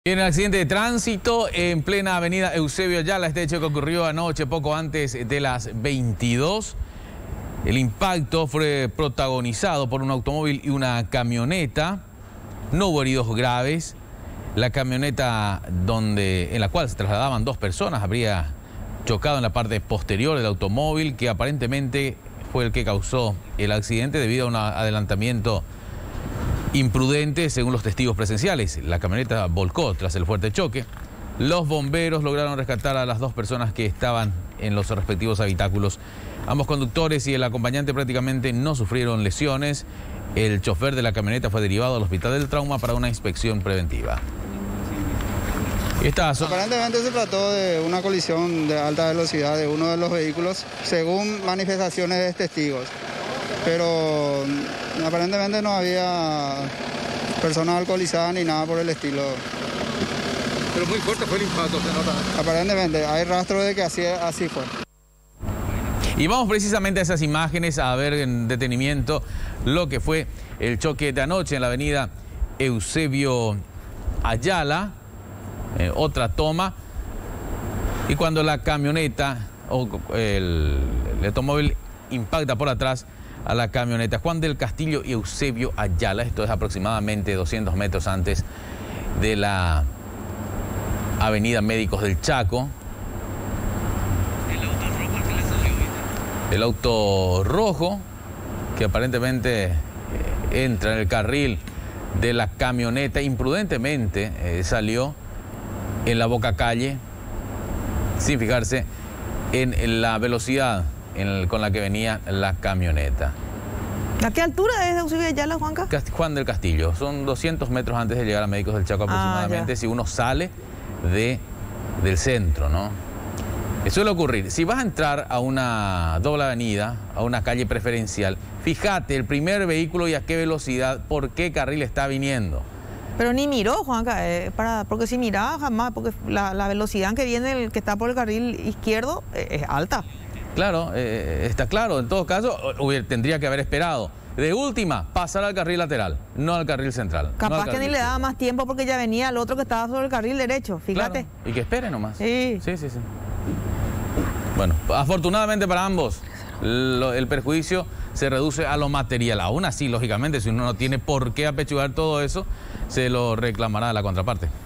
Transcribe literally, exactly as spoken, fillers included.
En el accidente de tránsito en plena avenida Eusebio Ayala, este hecho que ocurrió anoche poco antes de las veintidós. El impacto fue protagonizado por un automóvil y una camioneta. No hubo heridos graves. La camioneta donde, en la cual se trasladaban dos personas habría chocado en la parte posterior del automóvil, que aparentemente fue el que causó el accidente debido a un adelantamiento imprudente, según los testigos presenciales. La camioneta volcó tras el fuerte choque. Los bomberos lograron rescatar a las dos personas que estaban en los respectivos habitáculos. Ambos conductores y el acompañante prácticamente no sufrieron lesiones. El chofer de la camioneta fue derivado al Hospital del Trauma para una inspección preventiva. Estas son... Aparentemente se trató de una colisión de alta velocidad de uno de los vehículos, según manifestaciones de testigos. Pero aparentemente no había personas alcoholizadas ni nada por el estilo. Pero muy fuerte fue el impacto, se nota. Aparentemente, hay rastro de que así, así fue. Y vamos precisamente a esas imágenes a ver en detenimiento lo que fue el choque de anoche en la avenida Eusebio Ayala. Eh, otra toma. Y cuando la camioneta o el, el automóvil impacta por atrás a la camioneta. Juan del Castillo y Eusebio Ayala, esto es aproximadamente doscientos metros antes de la avenida Médicos del Chaco. El auto rojo que aparentemente eh, entra en el carril de la camioneta, imprudentemente eh, salió en la boca calle sin fijarse en, en la velocidad en el, con la que venía la camioneta. ¿A qué altura es Eusebio Ayala, Juanca? Juan del Castillo, son doscientos metros antes de llegar a Médicos del Chaco aproximadamente, ah, si uno sale de, del centro, ¿no? Suele ocurrir, si vas a entrar a una doble avenida, a una calle preferencial, fíjate el primer vehículo y a qué velocidad, por qué carril está viniendo. Pero ni miró, Juanca, eh, para, porque si miraba jamás, porque la, la velocidad en que viene el que está por el carril izquierdo eh, es alta. Claro, eh, está claro, en todo caso hubiera, tendría que haber esperado. De última, pasar al carril lateral, no al carril central. Capaz no que carril ni le daba más tiempo porque ya venía el otro que estaba sobre el carril derecho, fíjate. Claro, y que espere nomás. Sí. Sí, sí, sí. Bueno, afortunadamente para ambos, lo, el perjuicio se reduce a lo material. Aún así, lógicamente, si uno no tiene por qué apechugar todo eso, se lo reclamará a la contraparte.